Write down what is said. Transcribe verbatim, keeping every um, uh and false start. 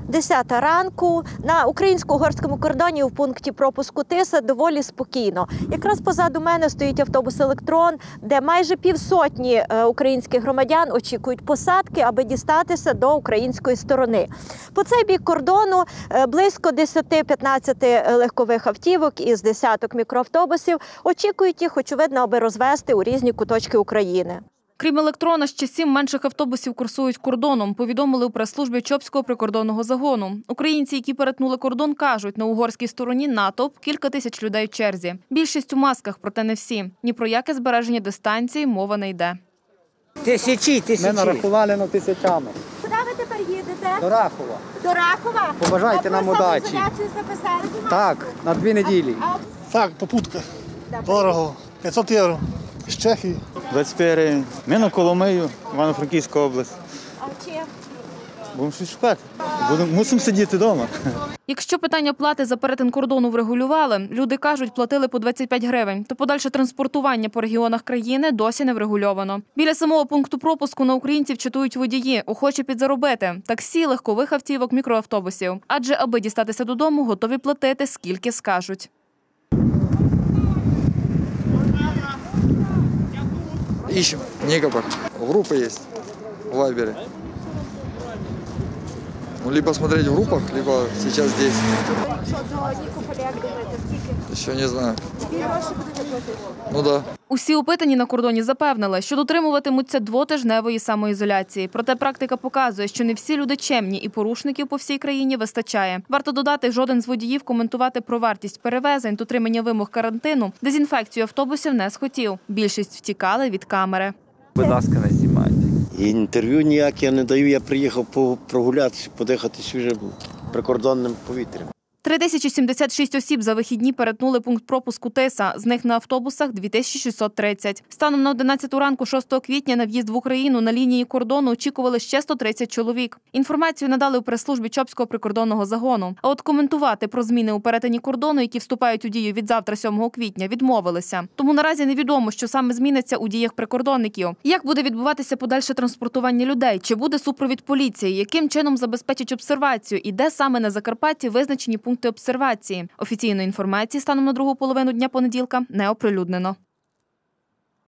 десята ранку. На українсько-угорському кордоні в пункті пропуску Тиса доволі спокійно. Якраз позаду мене стоїть автобус «Електрон», де майже півсотні українських громадян очікують посадки, аби дістатися до української сторони. По цей бік кордону близько десяти-п'ятнадцяти легкових автівок із десяток мікроавтобусів. Очікують їх, очевидно, аби розвезти у різні куточки України. Крім «Електрона», ще сім менших автобусів курсують кордоном, повідомили у прес-службі Чопського прикордонного загону. Українці, які перетнули кордон, кажуть, на угорській стороні натовп, кілька тисяч людей в черзі. Більшість у масках, проте не всі. Ні про яке збереження дистанції мова не йде. Тисячі, тисячі. Ми нарахували на тисячами. Куди ви тепер їдете? До Рахова. До Рахова? Побажайте нам удачі. Самоізоляцію записали? Так, на дві неділі. Так, попутка. Дорого. п'ятсот євро. З Чехії. двадцять п'ять гривень. Ми на Коломию, Івано-Франківська область. А чим? Будемо щось шукати. Будемо, мусимо сидіти вдома. Якщо питання плати за перетин кордону врегулювали, люди кажуть, платили по двадцять п'ять гривень, то подальше транспортування по регіонах країни досі не врегульовано. Біля самого пункту пропуску на українців чатують водії, охочі підзаробити – таксі, легкових автівок, мікроавтобусів. Адже аби дістатися додому, готові платити, скільки скажуть. Ищем. Никопор. Группы есть в Вайбере. Ну, либо смотреть в группах, либо сейчас здесь. Еще не знаю. Ну да. Усі опитані на кордоні запевнили, що дотримуватимуться двотижневої самоізоляції. Проте практика показує, що не всі люди чемні і порушників по всій країні вистачає. Варто додати, жоден з водіїв коментувати про вартість перевезень, дотримання вимог карантину, дезінфекцію автобусів не схотів. Більшість втікали від камери. Будь ласка, не знімайте. Інтерв'ю ніяк я не даю, я приїхав прогулятися, подихати свіжим прикордонним повітрям. три тисячі сімдесят шість осіб за вихідні перетнули пункт пропуску Тиса, з них на автобусах – дві тисячі шістсот тридцять. Станом на одинадцяту ранку шостого квітня на в'їзд в Україну на лінії кордону очікували ще сто тридцять чоловік. Інформацію надали у прес-службі Чопського прикордонного загону. А от коментувати про зміни у перетині кордону, які вступають у дію від завтра, сьомого квітня, відмовилися. Тому наразі невідомо, що саме зміниться у діях прикордонників. Як буде відбуватися подальше транспортування людей? Чи буде супровід поліції? Яким чином забезпечать обсервацію? І де саме на Закарпатті визначені пункти обсервації? Офіційної інформації станом на другу половину дня понеділка не оприлюднено.